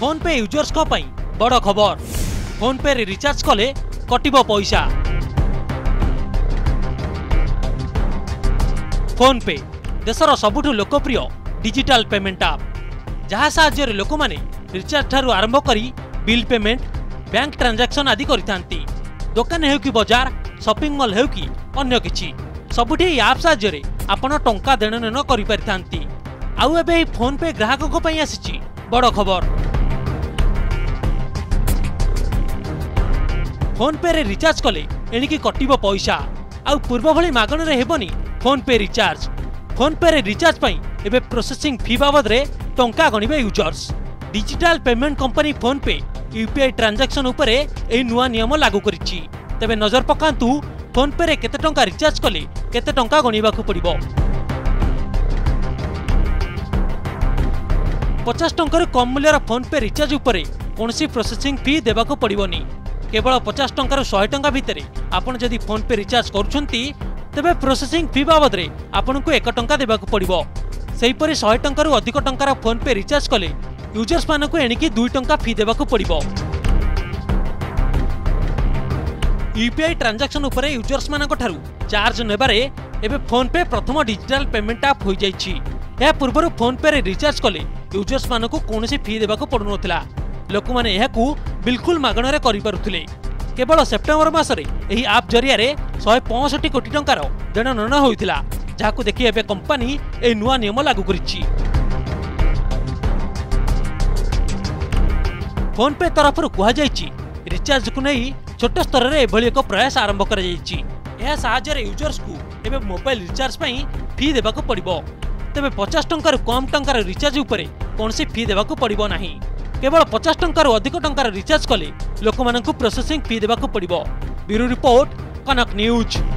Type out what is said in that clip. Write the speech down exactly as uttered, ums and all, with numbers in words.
Phone पे users को पई बड़ खबर। फोन पे रे रिचार्ज कले कटिबो पैसा। फोन पे देशर सबुठु लोकप्रिय डिजिटल पेमेंट आप जहाँ साहाय्य लोक माने रिचार्ज ठारू आरंभ करी बिल पेमेंट बैंक ट्रांजैक्शन आदि करिथांती। दुकान हेउ कि बाजार शॉपिंग मॉल हेउ कि अन्य किछि सबुठी ऐप साहाय्य आपण टंका देण नेण करि परिथांती। आउ एबे फोन पे ग्राहक को पई आसीछि बड़ खबर। फोन पे रे रिचार्ज कले एणिकी कटिबो पैसा। आउ पूर्व भली मागण रे हेबनी PhonePe recharge. PhonePe रे रिचार्ज पई एबे प्रोसेसिंग फी बाबद रे टंका गणिबे users. Digital payment company PhonePe UPI transaction उपरे ए नुआ नियम लागू करिछि। तबे नजर पकांतु फोन पे रे केते टंका रिचार्ज कले केते टंका गणिबाकू पड़िबो। पचास टंकार कम मूल्यर फोन पे रिचार्ज उपरे कोनसी प्रोसेसिंग फी देबाकू पड़िबोनी। केवल पचास टंकार सौ टंका भितर आपण जदि फोन पे रिचार्ज करूछंती तबे प्रोसेसिंग फी बाबद रे आपनकू एक टंका देबाकू पड़िबो। सेहीपरि सौ टंकार अधिक टंकार फोन पे रिचार्ज कले यूजर्स मानकू एणिकी दो टंका फी देबाकू पड़िबो। यूपीआई ट्रांजैक्शन उपरे यूजर्स मानक ठारू चार्ज नेबारे एबे फोन पे प्रथम डिजिटल पेमेंट आप हो जाइछि। या पूर्व फोन पे रे रिचार्ज कले यूजर्स मानकू कोनोसी फी देबाकू पड़ु नथिला। लोक माने एहाकू बिल्कुल मागण रे करि पारुथिले। केवल सेप्टेम्बर मासरे एही आप जरिया रे एक सौ पैंसठ कोटी टंकार देण नेण होइथिला। जाहाकू देखि एबे कंपनी ए नुआ नियम लागू करिछि। फोन पे तरफ कहा जाइछि रिचार्ज को नहीं छोट स्तर रे एभली एक प्रयास आरंभ करा जाइछि। एहा साहाय्य रे यूजर्स को एबे मोबाइल रिचार्ज पई फी देबाकू पड़िबो। तबे पचास टंकार कम टंकार रिचार्ज उपरे कोनसी फी देबाकू पड़िबो नाही। केवल पचास टंकार अधिक टंकार रिचार्ज कले लोक मानकू प्रोसेसिंग फी देबाकू पड़िबो। Bureau report Kanak news.